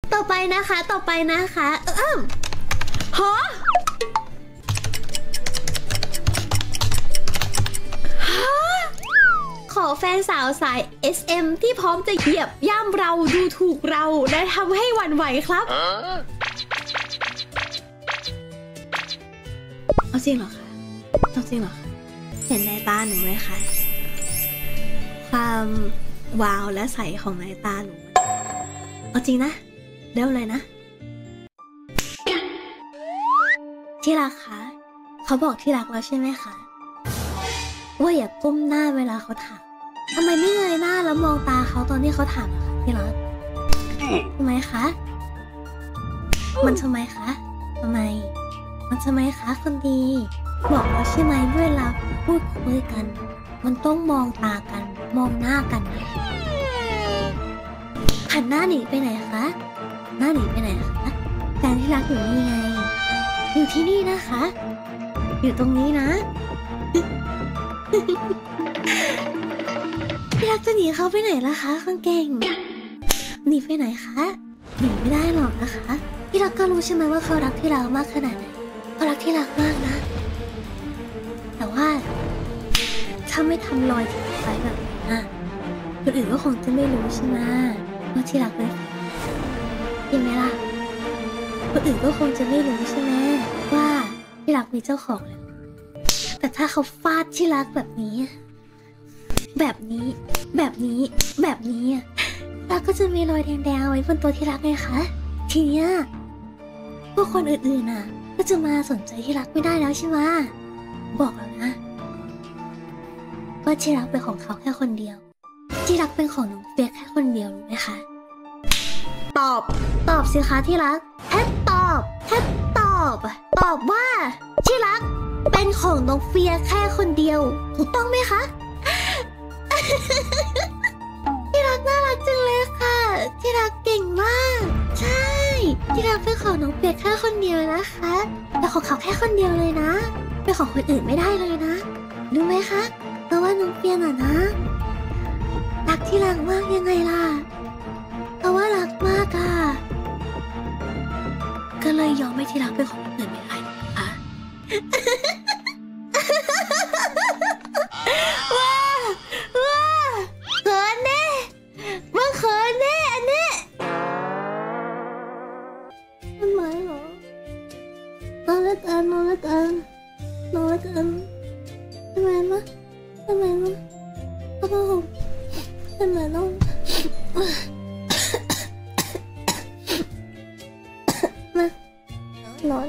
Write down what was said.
ต่อไปนะคะฮะขอแฟนสาวสาย SM ที่พร้อมจะเหยียบย่ำเราดูถูกเราและทำให้หวั่นไหวครับเอาจริงเหรอคะเอาจริงเหรอคะเห็นในตาหนูไหมคะความวาวและใสของในตาหนูเอาจริงนะเริ่มเลยนะที่รักคะเขาบอกที่รักแล้วใช่ไหมคะว่าอย่าก้มหน้าเวลาเขาถามทำไมไม่เงยหน้าแล้วมองตาเขาตอนที่เขาถามนะคะที่รักทำไมคะมันทำไมคะทำไมมันทำไมคะคนดีบอกแล้วใช่ไหมเวลาพูดคุยกันมันต้องมองตากันมองหน้ากันนะหันหน้าหนีไปไหนคะหน้าหนีไปไหนคะแฟนที่รักอยู่นี่ไงอยู่ที่นี่นะคะอยู่ตรงนี้นะที่รักจะหนีเขาไปไหนล่ะคะคนเก่งหนีไปไหนคะหนีไม่ได้หรอกนะคะที่รักก็รู้ใช่ไหมว่าเขารักที่รักมากขนาดไหนเขารักที่รักมากนะแต่ว่าถ้าไม่ทำรอยทิ้งไว้แบบนี้คนอื่นก็คงจะไม่รู้ใช่ไหมว่าที่รักเลยจริงไหมล่ะคนอื่นก็คงจะไม่รู้ใช่ไหมว่าที่รักมีเจ้าของแล้วแต่ถ้าเขาฟาดที่รักแบบนี้รักก็จะมีรอยแดงๆไว้บนตัวที่รักไงคะทีเนี้ยพวกคนอื่นๆก็จะมาสนใจที่รักไม่ได้แล้วใช่ไหมบอกแล้วนะว่าที่รักเป็นของเขาแค่คนเดียวที่รักเป็นของน้องเฟียแค่คนเดียวรู้ไหมคะตอบสิคะที่รักตอบว่าที่รักเป็นของน้องเฟียแค่คนเดียวถูกต้องไหมคะ ที่รักน่ารักจังเลยค่ะที่รักเก่งมากใช่ที่รักเป็นของน้องเฟียแค่คนเดียวนะคะเป็นของเขาแค่คนเดียวเลยนะเป็นของคนอื่นไม่ได้เลยนะรู้ไหมคะเพราะว่าน้องเฟียน่ะนะรักที่รักมากยังไงล่ะเพราะว่ารักมากก็เลยยอมให้ที่รักเป็นของคนอื่นไม่ได้นะคะว้าเขินแน่ว่าเขินแน่อันนี้ทำไมหรอน้องละกันทำไมมะทำไมน้องร้อน